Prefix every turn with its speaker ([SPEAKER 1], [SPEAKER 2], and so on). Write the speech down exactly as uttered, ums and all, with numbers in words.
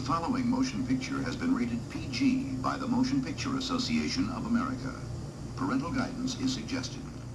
[SPEAKER 1] following motion picture has been rated P G by the Motion Picture Association of America. Parental guidance is suggested.